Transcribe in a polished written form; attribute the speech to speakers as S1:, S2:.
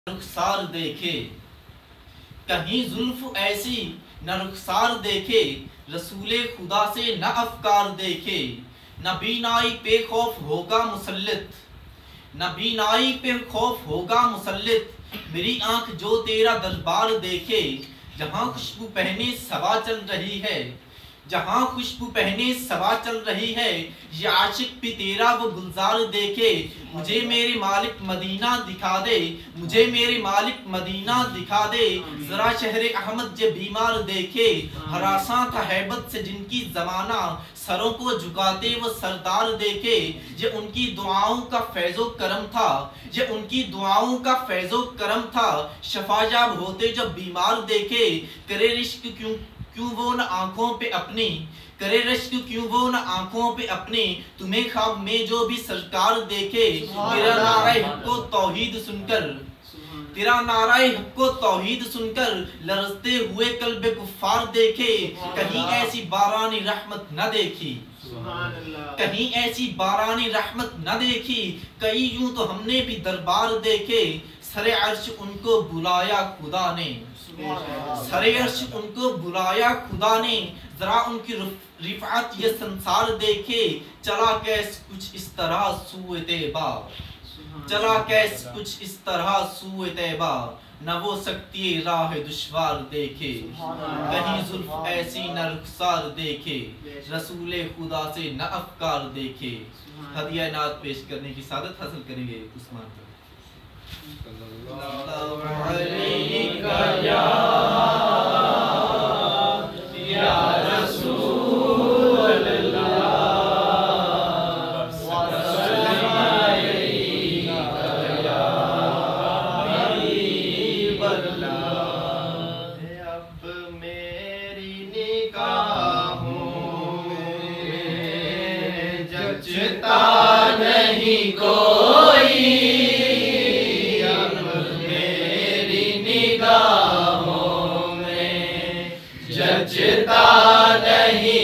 S1: रुखसार देखे, कहीं जुल्फ ऐसी न रुखसार देखे, रसूले खुदा से न अफकार देखे। न बीनाई पे खौफ होगा मुसल्लित, न बीनाई पे खौफ होगा मुसल्लित, मेरी आंख जो तेरा दरबार देखे। जहां खुशबू पहने सवा चल रही है, जहां खुशबू पहने सवा चल रही है, ये आशिक भी तेरा वो गुलजार देखे। मुझे मेरे मालिक मदीना दिखा दे, मुझे मेरे मालिक मदीना दिखा दे, जरा शहरे अहमद जे बीमार देखे। हरासा था हैबत से जिनकी जमाना, सरों को झुकाते वो सरदार देखे। ये उनकी दुआओं का फैज़ो करम था, ये उनकी दुआओं का फैज़ो करम था, शफायाब होते जब बीमार देखे। करे रिश्क क्यों वो न आंखों पे अपनी, करे रश्क क्यों वो न आंखों पे अपनी, तुम्हें ख्वाब में जो भी सरकार देखे। तेरा नारा हक को तौहीद सुनकर, तेरा नारा हक को तौहीद सुनकर, लरजते हुए कल्बे कुफ्फार देखे। कहीं ऐसी बारानी रहमत न देखी, कहीं ऐसी बारानी रहमत न देखी, कई यूं तो हमने भी दरबार देखे। सरे अर्श उनको बुलाया खुदा ने, सरे अर्श उनको बुलाया खुदा ने, जरा उनकी रिफात ये संसार देखे। चला कैस कुछ इस तरह सूए तैबा, चला कैस कुछ इस तरह सूए तैबा, न वो सकती राह दुश्वार देखे। कहीं जुल्फ ऐसी न रुखसार देखे, रसूले खुदा से न अफकार देखे। हदिया नात पेश करने की सादत हासिल करेंगे उस्मान।
S2: जचता नहीं कोई, अब मेरी निगाहों में जचता नहीं